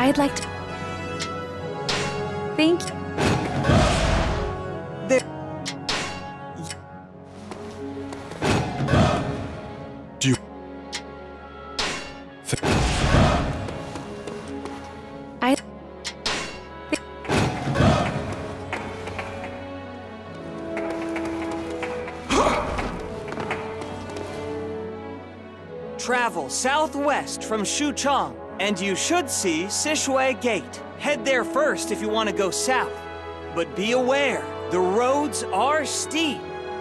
I'd like to... Thank you. There... Do you... I... Travel southwest from Xuchang, and you should see Sishui Gate. Head there first if you want to go south. But be aware, the roads are steep.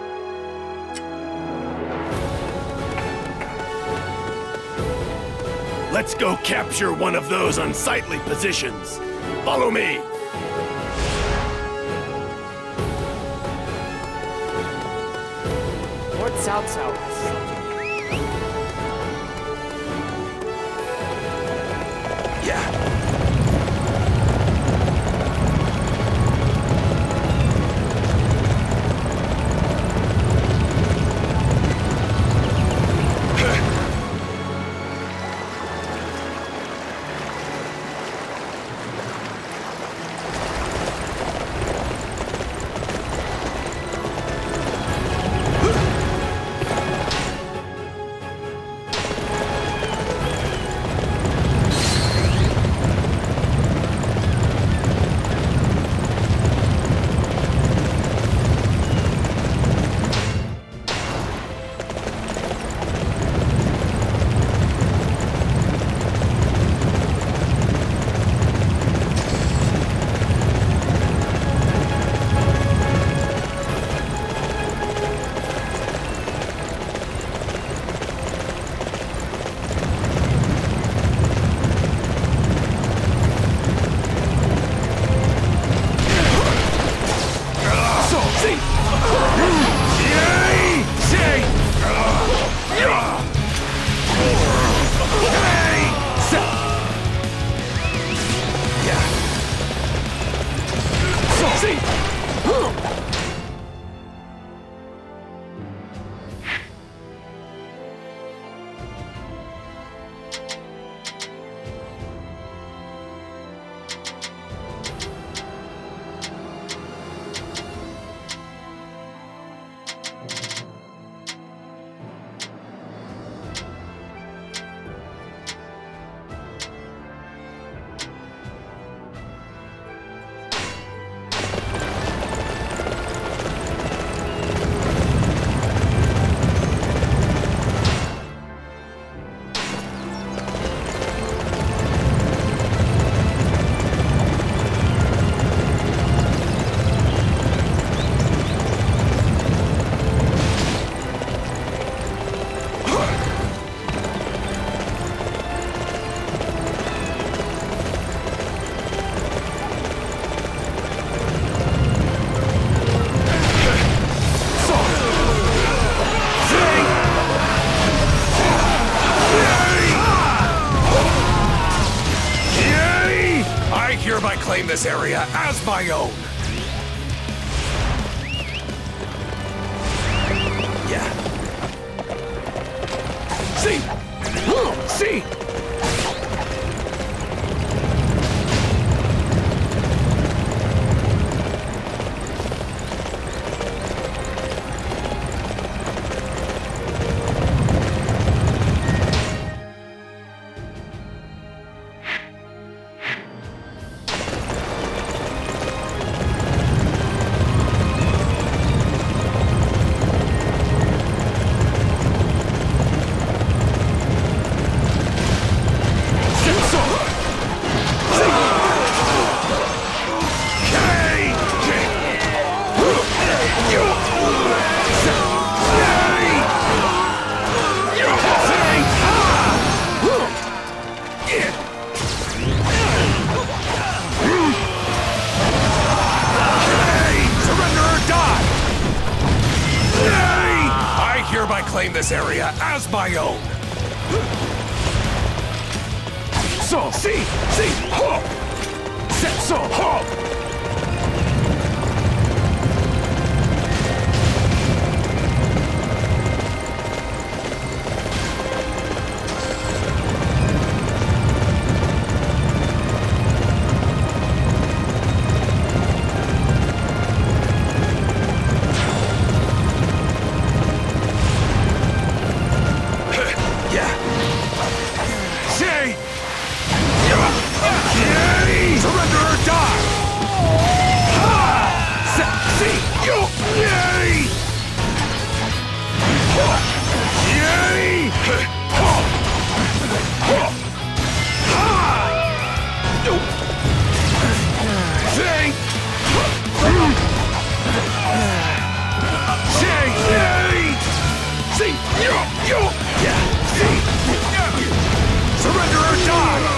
Let's go capture one of those unsightly positions. Follow me. North south south. Claim this area as my own. Yeah. See? See? Claim this area as my own. So, see, ho! Set so, ho! Surrender or die!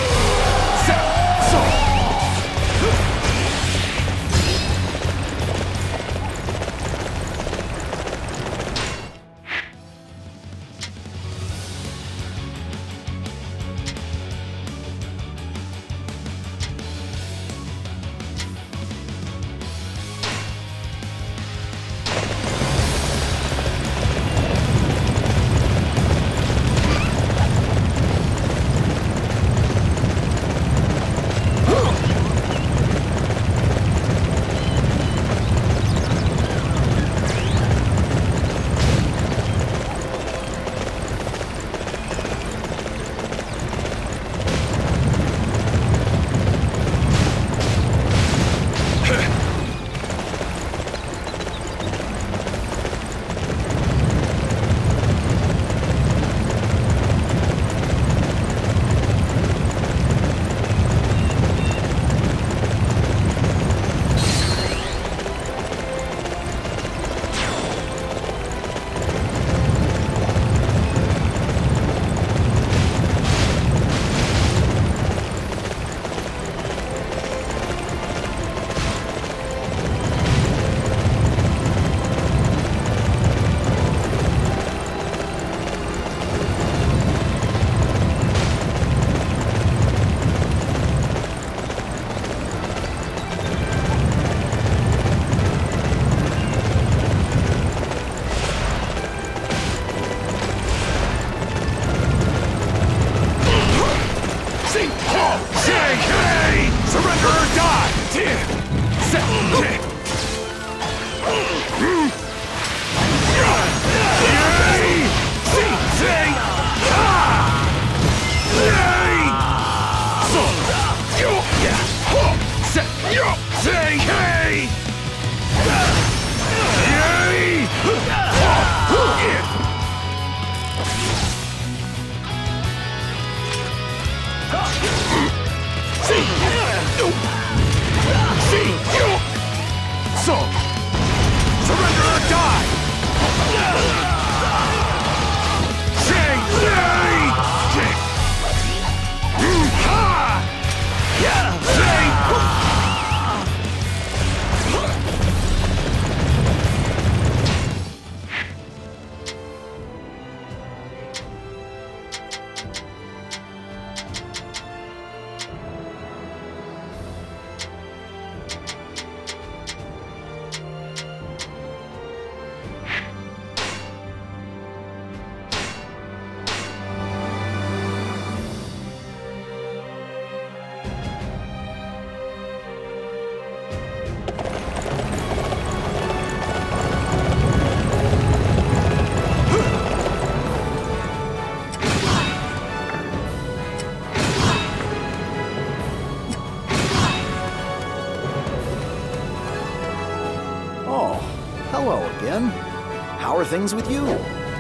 Hello again. How are things with you?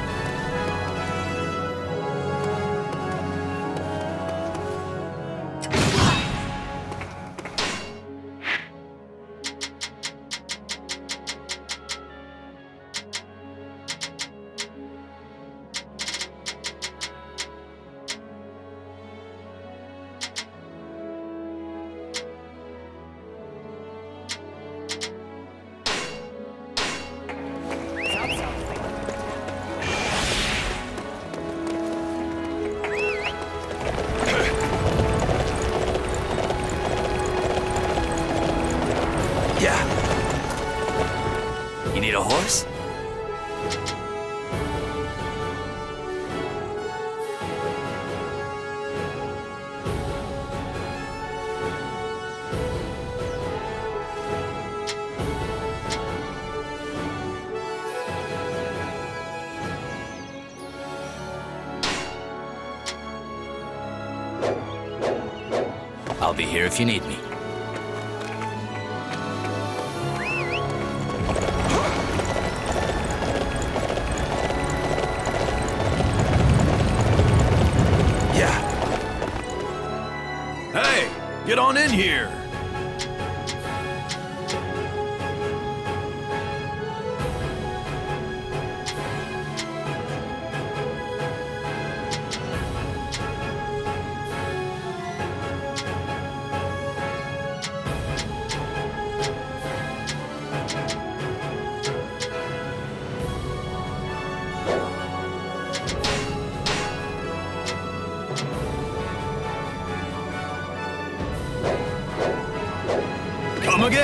You need a horse? I'll be here if you need me. Get on in here!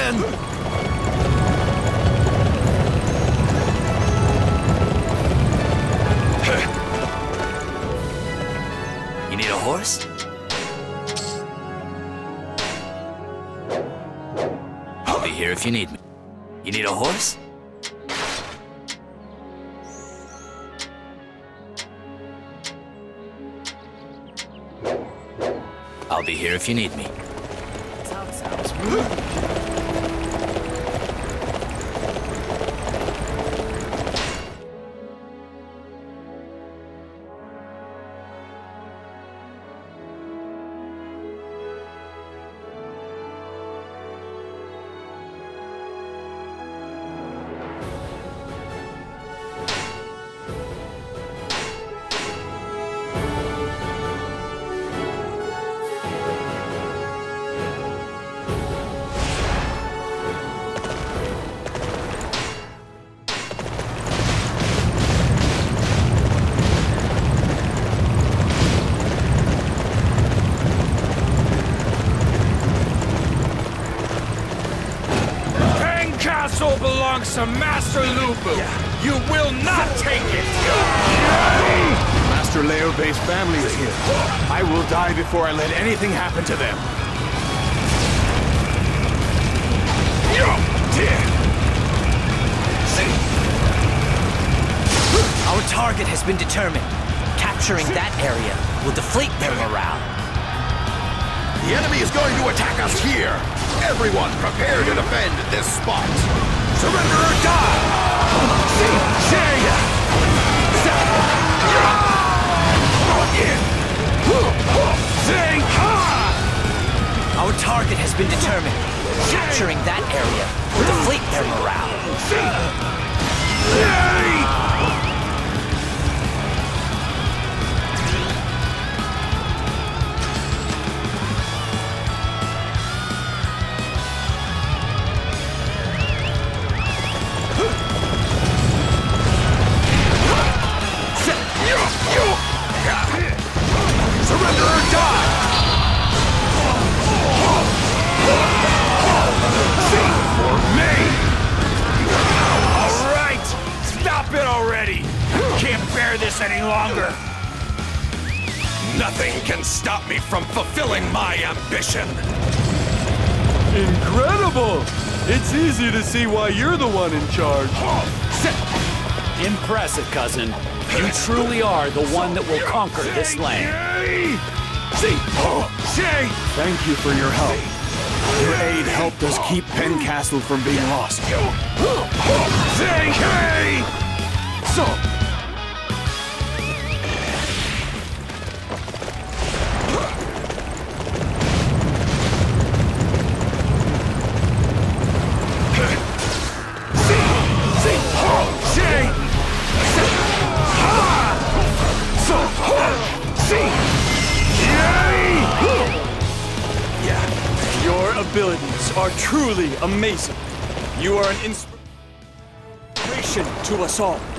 again! You need a horse? I'll be here if you need me. You need a horse? I'll be here if you need me. Castle belongs to Master Lubu. You will not take it! Master Leobei's family is here. I will die before I let anything happen to them. Our target has been determined. Capturing that area will deflate their morale. The enemy is going to attack us here! Everyone prepare to defend this spot! Surrender or die! Our target has been determined. Capturing that area will deflate their morale. Surrender or die! For me! All right! Stop it already! Can't bear this any longer! Nothing can stop me from fulfilling my ambition! Incredible! It's easy to see why you're the one in charge. Impressive, cousin. You truly are the one that will conquer this land. Thank you for your help. Your aid helped us keep Peng Castle from being lost. Your abilities are truly amazing. You are an inspiration to us all.